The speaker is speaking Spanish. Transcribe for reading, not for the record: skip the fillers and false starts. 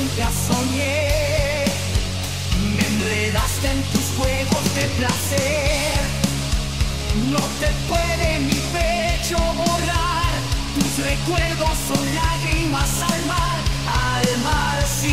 nunca soñé. Me enredaste en tus juegos de placer. No te puede mi pecho borrar. Tus recuerdos son lágrimas al mar, sin